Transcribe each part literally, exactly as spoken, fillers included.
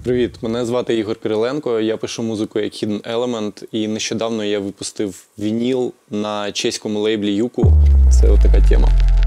Привіт, мене звати Ігор Кириленко, я пишу музику як Hidden Element, і нещодавно я випустив вініл на чеському лейблі Юку. Це отака тема.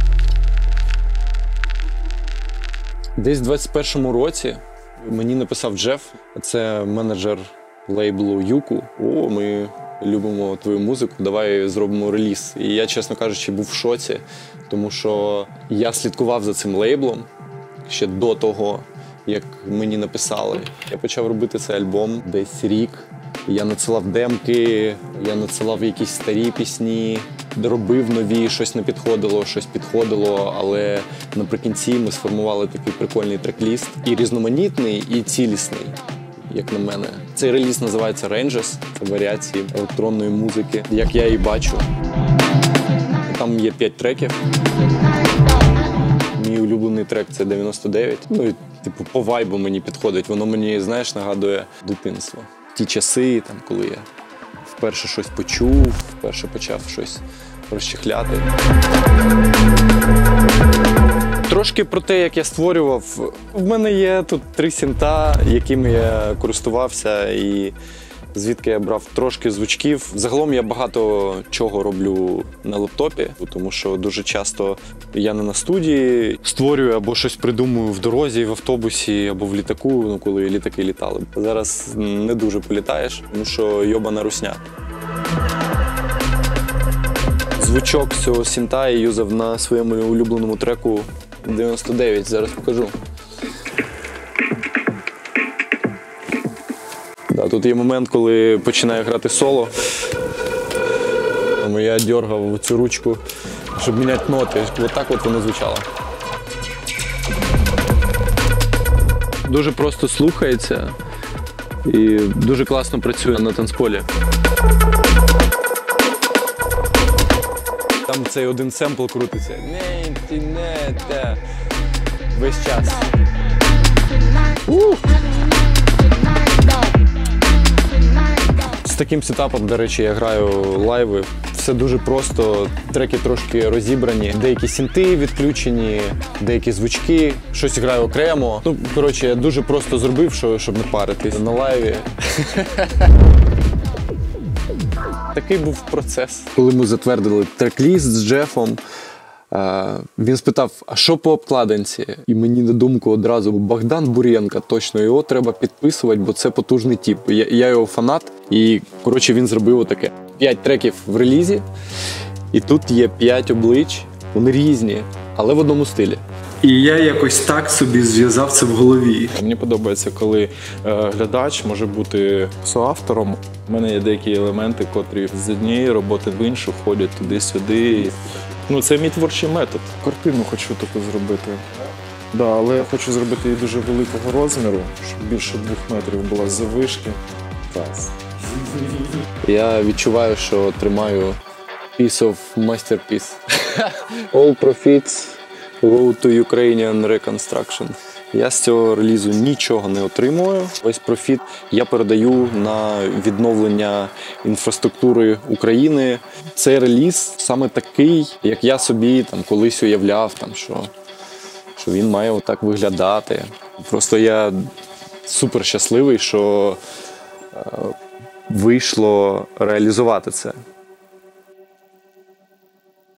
Десь в двадцять першому році мені написав Джеф, це менеджер лейблу Юку. О, ми любимо твою музику, давай зробимо реліз. І я, чесно кажучи, був в шоці, тому що я слідкував за цим лейблом ще до того, як мені написали. Я почав робити цей альбом десь рік. Я надсилав демки, я надсилав якісь старі пісні, робив нові, щось не підходило, щось підходило, але наприкінці ми сформували такий прикольний трек-ліст. І різноманітний, і цілісний, як на мене. Цей реліз називається Ranges, це варіації електронної музики, як я її бачу. Там є п'ять треків. Мій улюблений трек – це дев'яносто дев'ять. Ну, і, типу, по вайбу мені підходить. Воно мені, знаєш, нагадує дитинство. Ті часи, там, коли я вперше щось почув, вперше почав щось розчехляти. Трошки про те, як я створював. В мене є тут три синта, якими я користувався, і звідки я брав трошки звучків. Загалом я багато чого роблю на лептопі, тому що дуже часто я не на студії створюю або щось придумую в дорозі, в автобусі, або в літаку, ну, коли літаки літали. Зараз не дуже політаєш, тому що йобана русня. Звучок цього синта я юзав на своєму улюбленому треку дев'яносто дев'ять, зараз покажу. Да, тут є момент, коли починаю грати соло. Я дергав цю ручку, щоб міняти ноти. Ось так от воно звучало. Дуже просто слухається і дуже класно працює на танцполі. Там цей один семпл крутиться. Весь час. Ух! З таким сетапом, до речі, я граю лайви. Все дуже просто, треки трошки розібрані, деякі синти відключені, деякі звучки, щось граю окремо. Ну, коротше, я дуже просто зробив, щоб не паритись на лайві. Такий був процес. Коли ми затвердили трек-ліст з Джефом, він спитав, а що по обкладинці? І мені на думку одразу Богдан Буренко, точно, його треба підписувати, бо це потужний тип. Я, я його фанат, і, коротше, він зробив отаке. П'ять треків в релізі, і тут є п'ять облич, вони різні, але в одному стилі. І я якось так собі зв'язав це в голові. Мені подобається, коли е, глядач може бути соавтором. У мене є деякі елементи, котрі з однієї роботи в іншу ходять туди-сюди. Ну, це мій творчий метод. Картину хочу таку зробити. Да, але я хочу зробити її дуже великого розміру, щоб більше двох метрів була заввишки. Клас. Я відчуваю, що тримаю piece of masterpiece. All profits go to Ukrainian Reconstruction. Я з цього релізу нічого не отримую. Весь профіт я передаю на відновлення інфраструктури України. Цей реліз саме такий, як я собі там колись уявляв, там, що, що він має отак виглядати. Просто я супер щасливий, що е, вийшло реалізувати це.